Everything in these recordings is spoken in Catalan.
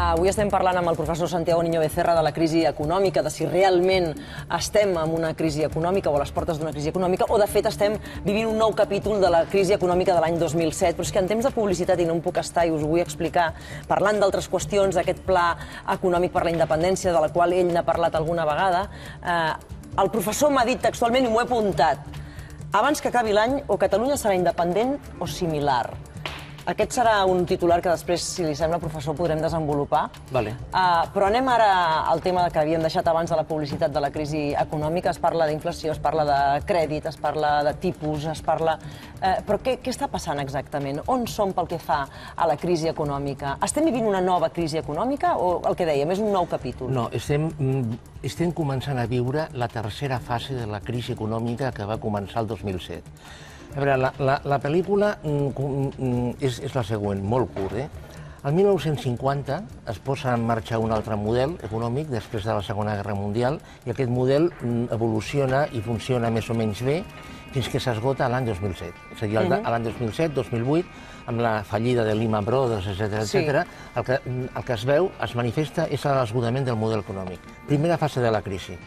Avui estem parlant amb el professor Santiago Niño Becerra de la crisi econòmica, de si realment estem en una crisi econòmica o a les portes d'una crisi econòmica, o de fet estem vivint un nou capítol de la crisi econòmica de l'any 2007. Però és que en temps de publicitat, i no em puc estar, i us ho vull explicar, parlant d'altres qüestions, d'aquest pla econòmic per la independència, de la qual ell n'ha parlat alguna vegada, el professor m'ha dit textualment, i m'ho he apuntat, abans que acabi l'any, o Catalunya serà independent o similar. Aquest serà un titular que després, si li sembla, professor, podrem desenvolupar. Però anem ara al tema que havíem deixat abans de la publicitat de la crisi econòmica. Es parla d'inflació, es parla de crèdit, es parla de tipus, es parla... Però què està passant exactament? On som pel que fa a la crisi econòmica? Estem vivint una nova crisi econòmica o el que dèiem, és un nou capítol? No, estem començant a viure la tercera fase de la crisi econòmica que va començar el 2007. A veure, la pel·lícula és la següent, molt curt. El 1950 es posa en marxa un altre model econòmic després de la Segona Guerra Mundial i aquest model evoluciona i funciona més o menys bé fins que s'esgota l'any 2007. És a dir, l'any 2007, 2008, amb la fallida de Lehman Brothers, etc., el que es veu, es manifesta, és l'esgotament del model econòmic. Primera fase de la crisi.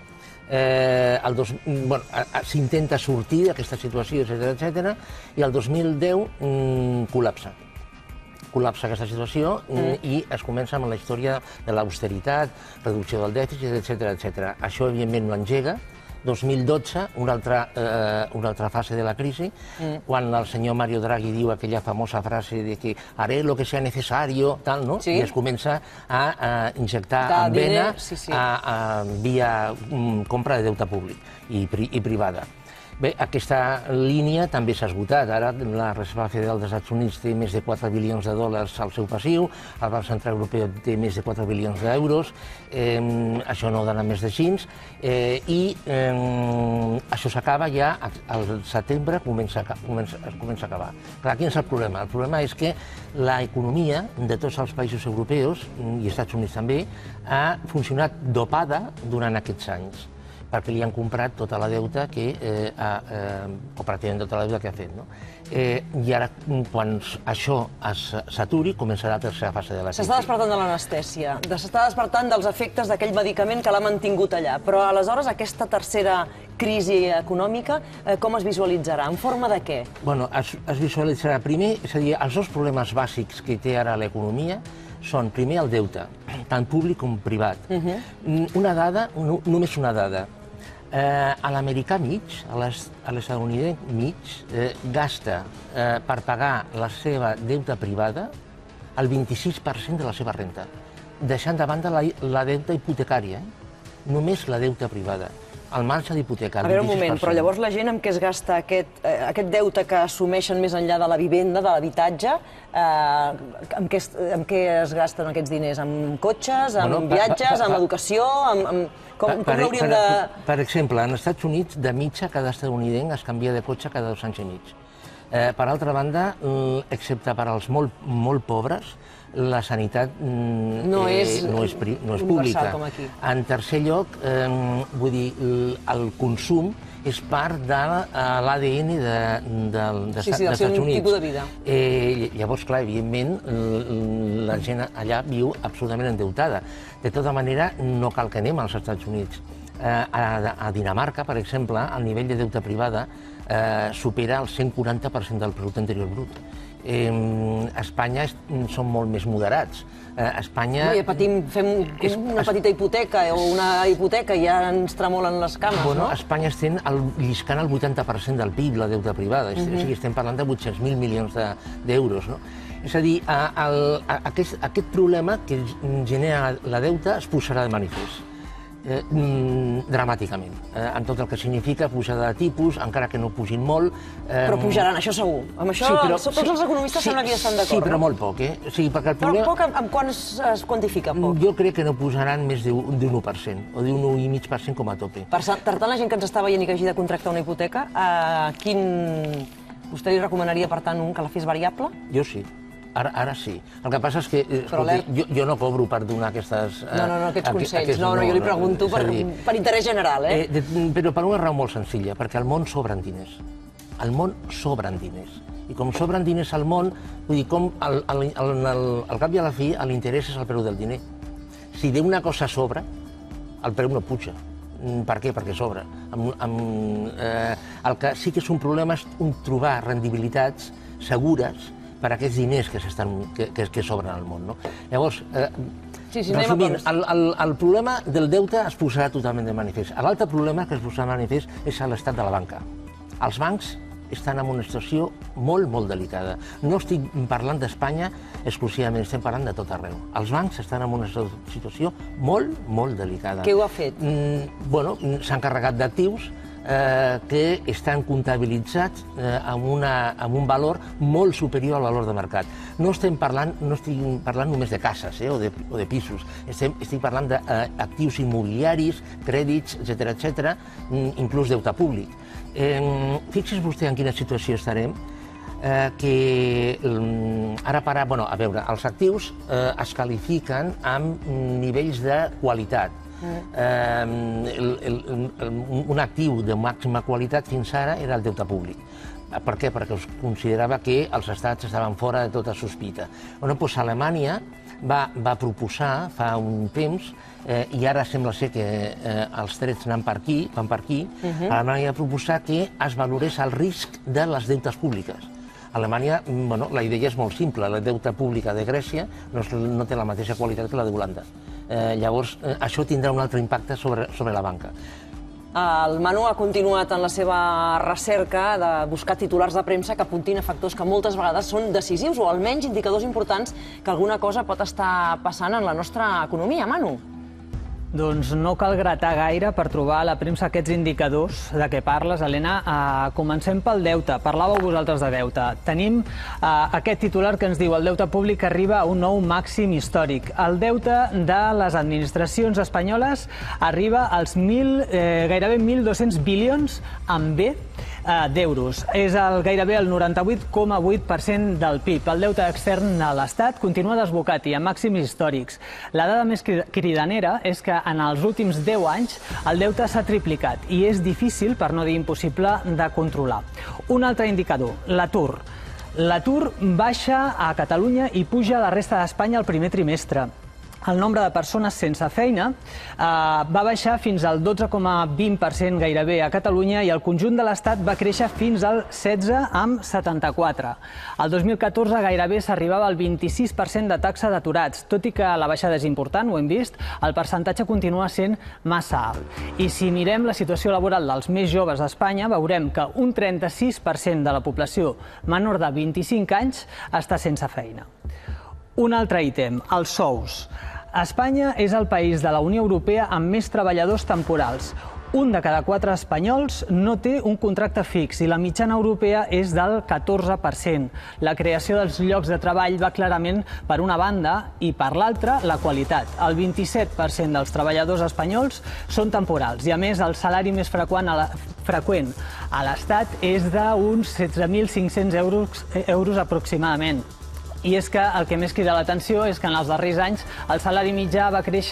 S'intenta sortir d'aquesta situació, etc., i el 2010 col·lapsa. Col·lapsa aquesta situació i es comença amb la història de l'austeritat, reducció del dèficit, etc. Això, evidentment, no engega. 2012, una altra fase de la crisi, quan el senyor Mario Draghi diu aquella famosa frase de que haré lo que sea necesario, tal, no? I es comença a injectar en vena via compra de deute públic i privada. Bé, aquesta línia també s'ha esgotat. Ara la Reserva Federal dels Estats Units té més de 4 bilions de dòlars al seu passiu, el Banc Central Europeu té més de 4 bilions d'euros, això no dona més de 5, i això s'acaba ja al setembre, comença a acabar. Clar, quin és el problema? El problema és que l'economia de tots els països europeus, i els Estats Units també, ha funcionat dopada durant aquests anys, perquè li han comprat tota la deuta o pràcticament tota la deuta que ha fet. I ara, quan això s'aturi, començarà la tercera fase de la crisi. S'està despertant de l'anestèsia, s'està despertant dels efectes d'aquell medicament que l'ha mantingut allà. Però aleshores aquesta tercera crisi econòmica, com es visualitzarà? En forma de què? Bueno, es visualitzarà primer, és a dir, els dos problemes bàsics que té ara l'economia són, primer, el deute, tant públic com privat. Una dada, només una dada. L'americà mig, l'estadounidenc mig, gasta per pagar la seva deuta privada el 26% de la seva renta, deixant de banda la deuta hipotecària, només la deuta privada. El marge d'hipoteca, el 26%. A veure un moment, però llavors la gent amb què es gasta aquest deute que assumeixen més enllà de la vivenda, de l'habitatge, amb què es gasten aquests diners? Amb cotxes, amb viatges, amb educació? Com l'hauríem de... Per exemple, als Estats Units, de mitja, cada estadounidenc es canvia de cotxe cada 2 anys i mig. Per altra banda, excepte per als molt pobres, la sanitat no és pública. En tercer lloc, vull dir, el consum és part de l'ADN dels Estats Units. Sí, tipus de vida. Llavors, clar, evidentment, la gent allà viu absolutament endeutada. De tota manera, no cal que anem als Estats Units. A Dinamarca, per exemple, el nivell de deute privada supera el 140% del producte interior brut. A Espanya són molt més moderats. A Espanya... Fem una petita hipoteca o una hipoteca i ja ens tremolen les cames, no? A Espanya estem lliscant el 80% del PIB, la deuta privada. Estem parlant de 800.000 milions d'euros, no? És a dir, aquest problema que genera la deuta es posarà de manifest. Dramàticament, en tot el que significa pujada de tipus, encara que no pugin molt. Però pujaran, això segur. Amb això tots els economistes sembla que ja estan d'acord. Sí, però molt poc, Però poc, amb quan es quantifica poc? Jo crec que no pujaran més d'un 1% o d'un 1,5% com a tope. Per tant, la gent que ens està veient i que hagi de contractar una hipoteca, vostè li recomanaria, per tant, que la fes variable? Jo sí. Ara sí. El que passa és que jo no cobro per donar aquests... No, aquests consells. No, jo li pregunto per interès general. Però per una raó molt senzilla, perquè al món sobren diners. Al món sobren diners. I com sobren diners al món, vull dir, com al cap i a la fi l'interès és el preu del diner. Si d'una cosa sobra, el preu no puja. Per què? Perquè sobra. El que sí que és un problema és trobar rendibilitats segures per a aquests diners que sobren al món. Llavors, resumint, el problema del deute es posarà totalment de manifest. L'altre problema que es posarà de manifest és l'estat de la banca. Els bancs estan en una situació molt, molt delicada. No estic parlant d'Espanya exclusivament, estem parlant de tot arreu. Els bancs estan en una situació molt, molt delicada. Què ho ha fet? Bueno, s'han carregat d'actius que estan comptabilitzats amb un valor molt superior al valor de mercat. No estic parlant només de cases o de pisos, estic parlant d'actius immobiliaris, crèdits, etc., inclús deute públic. Fixi's vostè en quina situació estarem, que ara a veure, els actius es qualifiquen amb nivells de qualitat. Un actiu de màxima qualitat fins ara era el deute públic. Per què? Perquè es considerava que els estats estaven fora de tota sospita. Doncs Alemanya va proposar fa un temps, i ara sembla ser que els trets van per aquí, Alemanya va proposar que es valorés el risc de les deutes públiques. Alemanya, la idea és molt simple, la deuta pública de Grècia no té la mateixa qualitat que la d'Holanda. Llavors, això tindrà un altre impacte sobre la banca. El Manu ha continuat en la seva recerca de buscar titulars de premsa que apuntin a factors que moltes vegades són decisius o almenys indicadors importants que alguna cosa pot estar passant en la nostra economia. Manu? Doncs no cal gratar gaire per trobar a la premsa aquests indicadors de què parles, Helena. Comencem pel deute. Parlàveu vosaltres de deute. Tenim aquest titular que ens diu el deute públic arriba a un nou màxim històric. El deute de les administracions espanyoles arriba als gairebé 1.200 bilions amb B d'euros. És gairebé el 98,8% del PIB. El deute extern a l'Estat continua desbocat i a màxims històrics. La dada més cridanera és que en els últims 10 anys el deute s'ha triplicat i és difícil, per no dir impossible, de controlar. Un altre indicador, l'atur. L'atur baixa a Catalunya i puja a la resta d'Espanya el primer trimestre. El nombre de persones sense feina va baixar fins al 12,20% gairebé a Catalunya i el conjunt de l'Estat va créixer fins al 16,74. El 2014 gairebé s'arribava al 26% de taxa d'aturats. Tot i que la baixada és important, ho hem vist, el percentatge continua sent massa alt. I si mirem la situació laboral dels més joves d'Espanya, veurem que un 36% de la població menor de 25 anys està sense feina. Un altre ítem, els sous. Espanya és el país de la Unió Europea amb més treballadors temporals. Un de cada 4 espanyols no té un contracte fix i la mitjana europea és del 14%. La creació dels llocs de treball va clarament per una banda i per l'altra la qualitat. El 27% dels treballadors espanyols són temporals i a més el salari més freqüent a l'Estat és d'uns 16.500 euros aproximadament. I és que el que més crida l'atenció és que en els darrers anys el salari mitjà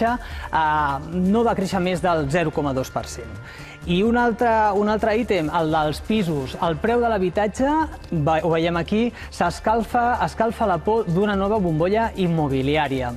no va créixer més del 0,2%. I un altre ítem, el dels pisos. El preu de l'habitatge, ho veiem aquí, escalfa la por d'una nova bombolla immobiliària.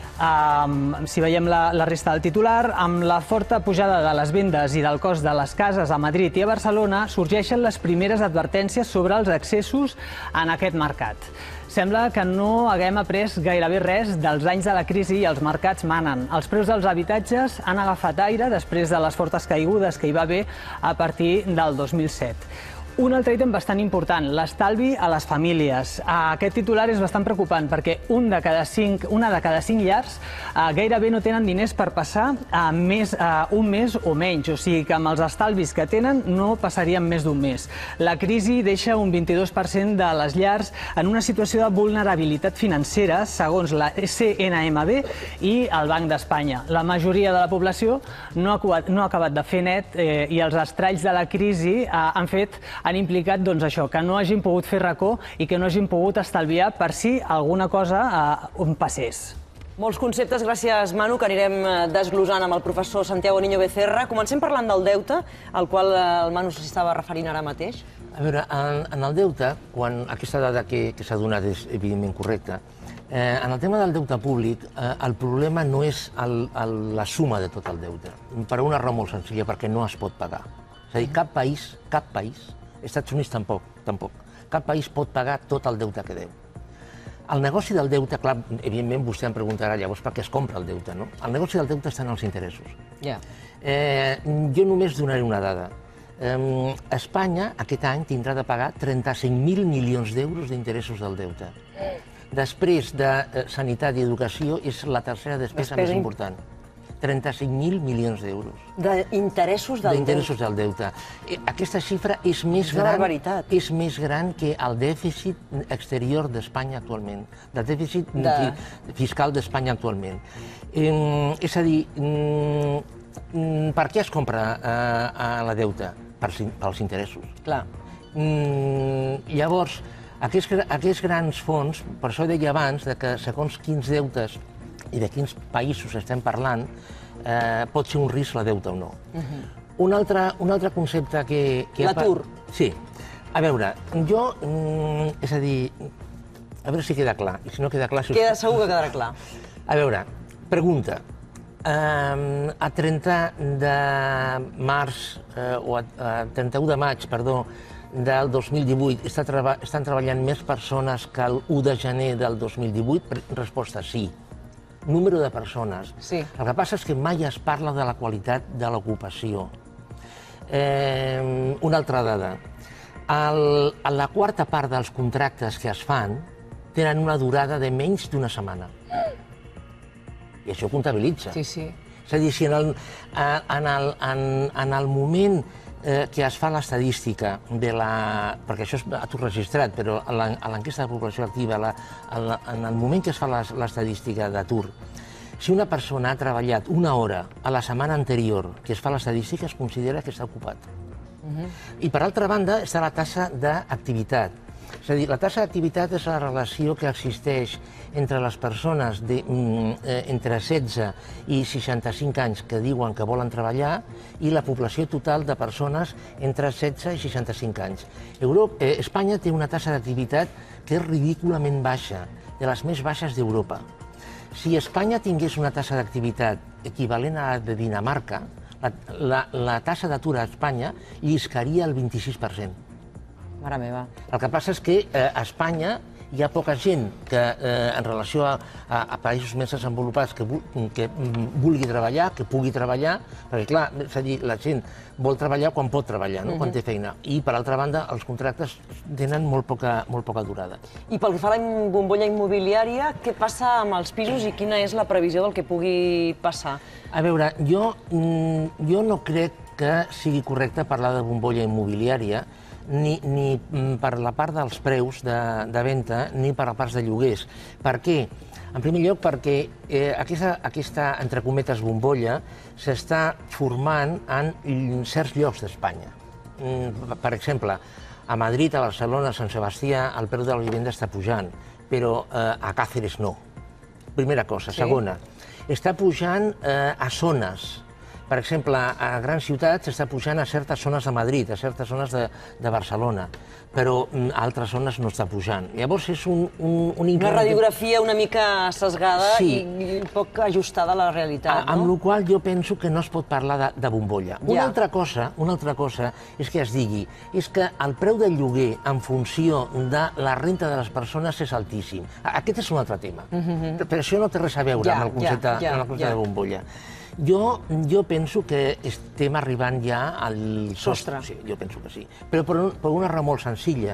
Si veiem la resta del titular, amb la forta pujada de les vendes i del cost de les cases a Madrid i a Barcelona, sorgeixen les primeres advertències sobre els excessos en aquest mercat. Sembla que no haguem après gairebé res dels anys de la crisi i els mercats manen. Els preus dels habitatges han agafat aire després de les fortes caigudes que hi va haver a partir del 2007. Un altre ítem bastant important, l'estalvi a les famílies. Aquest titular és bastant preocupant perquè una de cada 5 llars gairebé no tenen diners per passar un mes o menys. O sigui que amb els estalvis que tenen no passarien més d'un mes. La crisi deixa un 22% de les llars en una situació de vulnerabilitat financera, segons la CNMV i el Banc d'Espanya. La majoria de la població no ha acabat de fer net i els estralls de la crisi han implicat que no hagin pogut fer racó i que no hagin pogut estalviar per si alguna cosa passés. Molts conceptes, gràcies Manu, que anirem desglosant amb el professor Santiago Niño Becerra. Comencem parlant del deute, al qual el Manu s'estava referint ara mateix. A veure, en el deute, quan aquesta dada que s'ha donat és evidentment correcta, en el tema del deute públic, el problema no és la suma de tot el deute, per una raó molt senzilla, perquè no es pot pagar. És a dir, cap país, Estats Units tampoc, cap país pot pagar tot el deute que deu. El negoci del deute, clar, evidentment vostè em preguntarà llavors per què es compra el deute, no? El negoci del deute està en els interessos. Jo només donaré una dada. Espanya aquest any tindrà de pagar 35.000 milions d'euros d'interessos del deute. Després de sanitat i educació és la tercera despesa més important. 35.000 milions d'euros. D'interessos del deute? D'interessos del deute. Aquesta xifra és més gran que el dèficit exterior d'Espanya actualment, del dèficit fiscal d'Espanya actualment. És a dir, per què es compra la deute? Pels interessos. Clar. Llavors, aquests grans fons, per això deia abans que segons quins deutes i de quins països estem parlant, pot ser un risc la deute o no. Un altre concepte que... L'atur. Sí. A veure, jo... És a dir, a veure si queda clar. I si no queda clar... Segur que quedarà clar. A veure, pregunta. A 30 de març, o a 31 de maig, perdó, del 2018, estan treballant més persones que el 1 de gener del 2018? Resposta, sí. Número de persones. Sí. El que passa és que mai es parla de la qualitat de l'ocupació. Una altra dada. La quarta part dels contractes que es fan tenen una durada de menys d'una setmana. I això comptabilitza. Sí, sí. És a dir, si en el moment que es fa l'estadística perquè això és atur registrat, però a l'enquesta de població activa, en el moment que es fa l'estadística d'atur, si una persona ha treballat una hora a la setmana anterior que es fa l'estadística, es considera que està ocupat. I per altra banda està la taxa d'activitat. És a dir, la taxa d'activitat és la relació que existeix entre les persones entre 16 i 65 anys que diuen que volen treballar i la població total de persones entre 16 i 65 anys. Espanya té una taxa d'activitat que és ridículament baixa, de les més baixes d'Europa. Si Espanya tingués una taxa d'activitat equivalent a la de Dinamarca, la taxa d'atur a Espanya lliscaria el 26%. Mare meva. El que passa és que a Espanya hi ha poca gent que, en relació a països més desenvolupats, que vulgui treballar, que pugui treballar, perquè, clar, és a dir, la gent vol treballar quan pot treballar, quan té feina. I, per altra banda, els contractes tenen molt poca durada. I pel que fa a la bombolla immobiliària, què passa amb els pisos i quina és la previsió del que pugui passar? A veure, jo no crec que sigui correcte parlar de bombolla immobiliària, ni per la part dels preus de venda, ni per la part de lloguers. Per què? En primer lloc, perquè aquesta, entre cometes, bombolla s'està formant en certs llocs d'Espanya. Per exemple, a Madrid, a Barcelona, a Sant Sebastià, el preu de la vivenda està pujant, però a Càceres no. Primera cosa. Segona, està pujant a zones. Per exemple, a grans ciutats s'està pujant a certes zones de Madrid, a certes zones de Barcelona, però a altres zones no està pujant. Llavors és una radiografia una mica sesgada i poc ajustada a la realitat, no? Amb la qual jo penso que no es pot parlar de bombolla. Una altra cosa és que es digui és que el preu del lloguer en funció de la renta de les persones és altíssim. Aquest és un altre tema, però això no té res a veure amb el concepte de bombolla. Jo penso que estem arribant ja al sostre. Sí, jo penso que sí. Però per una raó molt senzilla,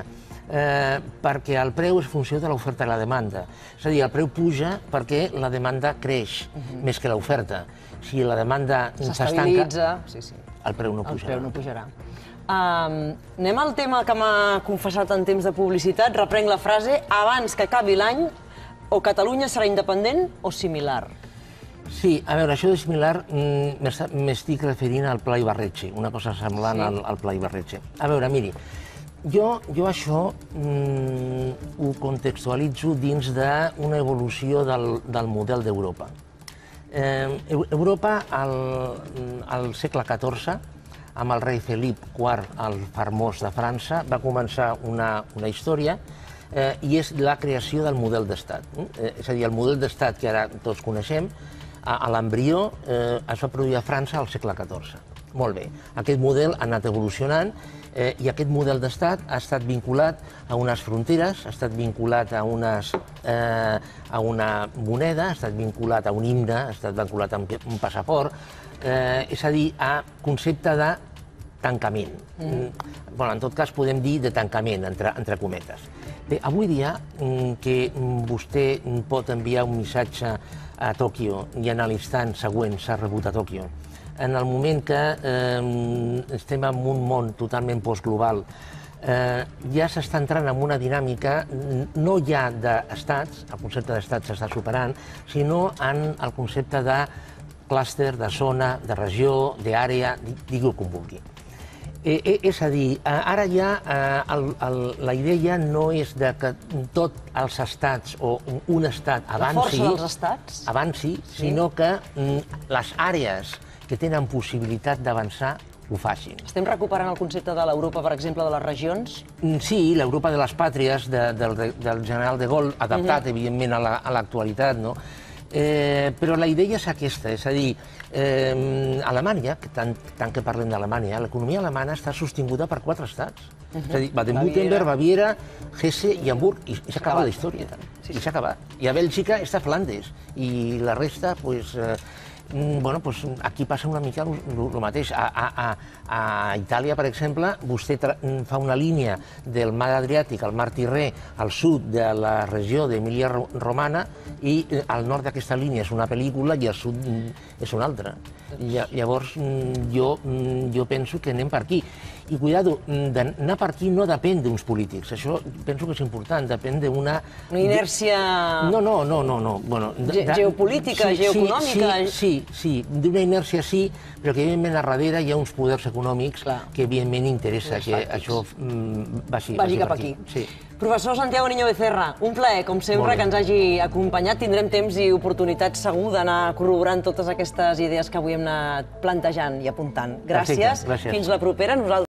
perquè el preu és funció de l'oferta i la demanda. És a dir, el preu puja perquè la demanda creix més que l'oferta. Si la demanda s'estanca, el preu no pujarà. Anem al tema que m'ha confessat en temps de publicitat. Reprenc la frase. Abans que acabi l'any, o Catalunya serà independent o similar? Sí, a veure, això de similar m'estic referint al Pla Ibarretxe, una cosa semblant al Pla Ibarretxe. A veure, miri, Jo això ho contextualitzo dins d'una evolució del model d'Europa. Europa, al segle XIV, amb el rei Felip IV, el famós de França, va començar una història i és la creació del model d'estat. És a dir, el model d'estat que ara tots coneixem, a l'embrió es va produir a França al segle XIV. Molt bé. Aquest model ha anat evolucionant i aquest model d'estat ha estat vinculat a unes fronteres, ha estat vinculat a una moneda, ha estat vinculat a un himne, ha estat vinculat a un passaport, és a dir, a concepte de tancament. En tot cas, podem dir de tancament, entre cometes. Bé, avui dia que vostè pot enviar un missatge a Tòquio i en l'instant següent s'ha rebut a Tòquio, en el moment que estem en un món totalment postglobal, ja s'està entrant en una dinàmica no ja d'estats, el concepte d'estat s'està superant, sinó en el concepte de clúster, de zona, de regió, d'àrea, digui-ho com vulgui. És a dir, ara ja la idea no és que tots els estats o un estat avanci, sinó que les àrees que tenen possibilitat d'avançar ho facin. Estem recuperant el concepte de l'Europa, per exemple, de les regions? Sí, l'Europa de les pàtries del general de Gaulle, adaptat, evidentment, a l'actualitat, no? Però la idea és aquesta, és a dir, Alemanya, tant que parlem d'Alemanya, l'economia alemana està sostinguda per 4 estats. És a dir, Baden-Württemberg, Baviera, Hesse i Hamburg, i s'ha acabat la història. I s'ha acabat. I a Bèlgica està Flandes, i la resta, doncs, aquí passa una mica el mateix. A Itàlia, per exemple, vostè fa una línia del mar Adriàtic al mar Tirrè al sud de la regió d'Emília-Romana i al nord d'aquesta línia és una pel·lícula i al sud és una altra. Llavors, jo penso que anem per aquí. I, cuidado, anar per aquí no depèn d'uns polítics. Això penso que és important, depèn d'una... Una inèrcia... No. Geopolítica, geoeconòmica... Sí, d'una inèrcia sí, però que evidentment a darrere hi ha uns poders econòmics que evidentment interessa que això vagi cap aquí. Sí. Professor Santiago Niño Becerra, un plaer, com sempre, que ens hagi acompanyat. Tindrem temps i oportunitat segur d'anar corroborant totes aquestes idees que avui hem anat plantejant i apuntant. Gràcies. Fins la propera.